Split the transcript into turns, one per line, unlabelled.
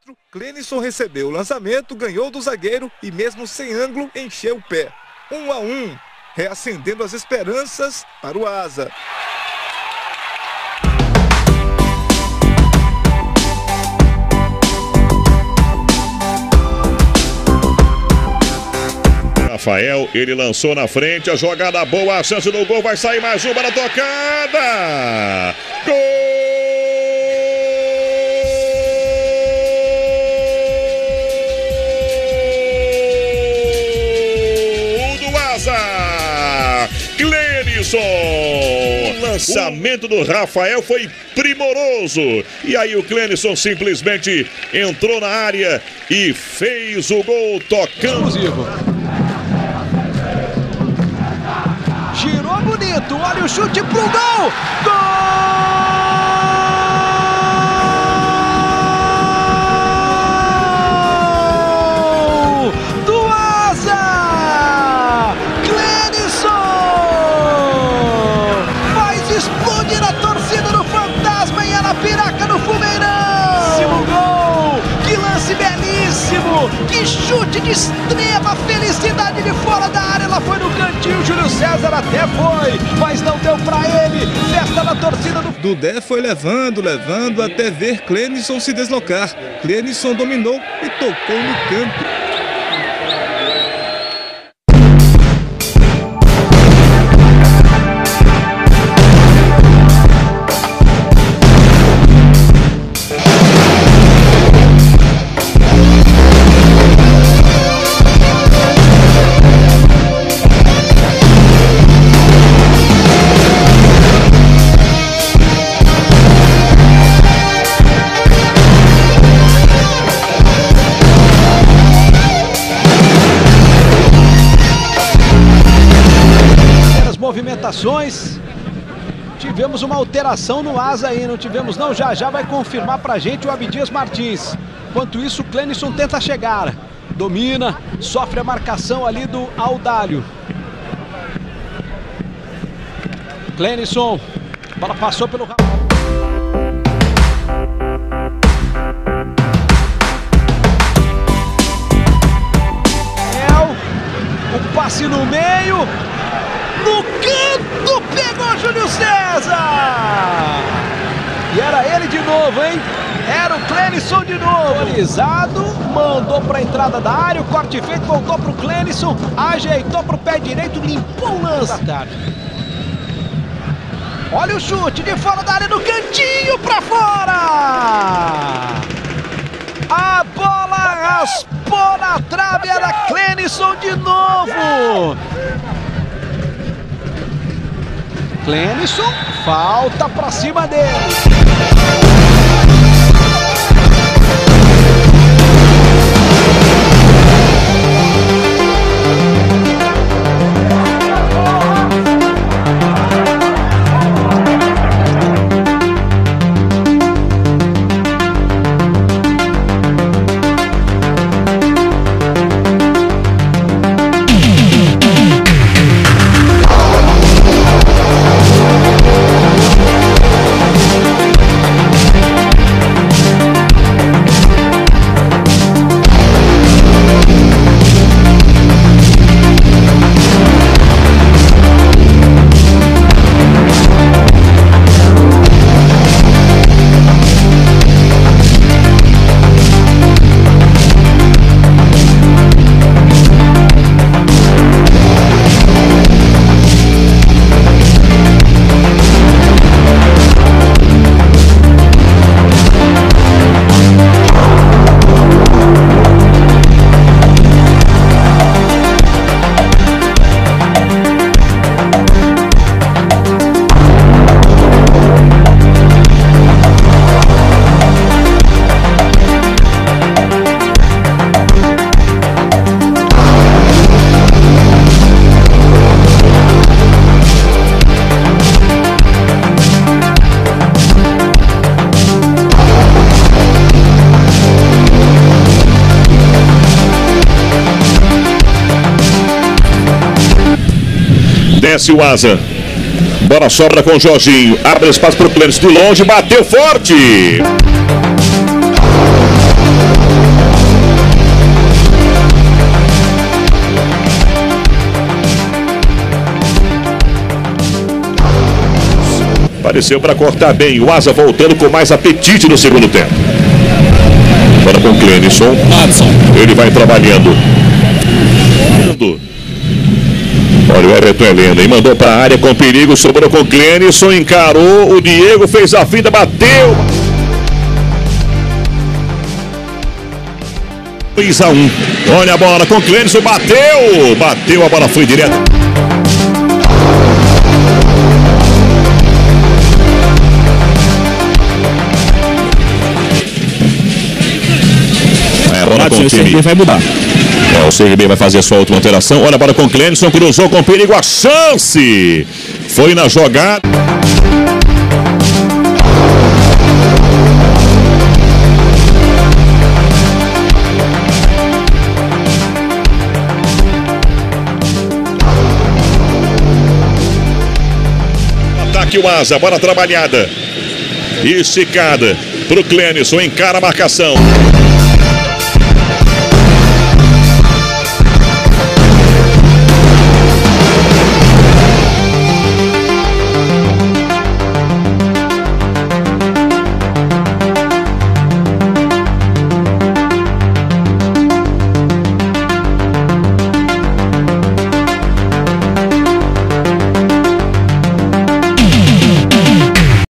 4, Clenison recebeu o lançamento, ganhou do zagueiro e mesmo sem ângulo encheu o pé. 1-1, reacendendo as esperanças para o Asa.
Rafael, ele lançou na frente, a jogada boa, a chance do gol, vai sair mais uma na tocada! Gol do Asa! Clenison! O lançamento do Rafael foi primoroso. E aí o Clenison simplesmente entrou na área e fez o gol tocando.
Girou bonito, olha o chute pro gol! Gol do Asa! Clenison faz explodir a torcida do Fantasma em Arapiraca, no Fumeirão! Gol! Que lance belíssimo! Que chute de extrema felicidade de fora da área! Ela foi no cantinho, o Júlio César até foi, mas não deu pra ele. Festa na torcida do...
Dudé foi levando até ver Clenison se deslocar. Clenison dominou e tocou no canto.
Movimentações, tivemos uma alteração no Asa aí, não tivemos não, já vai confirmar pra gente o Abdias Martins. Enquanto isso o Clenison tenta chegar, domina, sofre a marcação ali do Audálio. Clenison, a bola passou pelo... O passe no meio, no canto, pegou Júlio César! E era ele de novo, hein? Era o Clenison de novo. Autorizado, mandou para a entrada da área, o corte feito, voltou para o Clenison, ajeitou para o pé direito, limpou o lance. Olha o chute de fora da área, no cantinho para fora! A bola raspou na trave, era Clenison de novo! Clenison, falta pra cima dele.
Desce o Asa. Bola sobra com o Jorginho. Abre espaço para o Clenison de longe. Bateu forte. Apareceu para cortar bem. O Asa voltando com mais apetite no segundo tempo. Agora com o Clenison. Ele vai trabalhando. Olha o Everton Helena e mandou para a área com perigo. Sobrou com o Clenison. Encarou. O Diego fez a finta. Bateu. 2-1. Olha a bola com o Clenison. Bateu. Bateu. A bola foi direto.
O CRB vai mudar.
O CRB vai fazer a sua última alteração. Olha para com o Clenison, cruzou com perigo, a chance foi na jogada. Ataque o Asa, bola trabalhada, esticada para o Clenison, encara a marcação.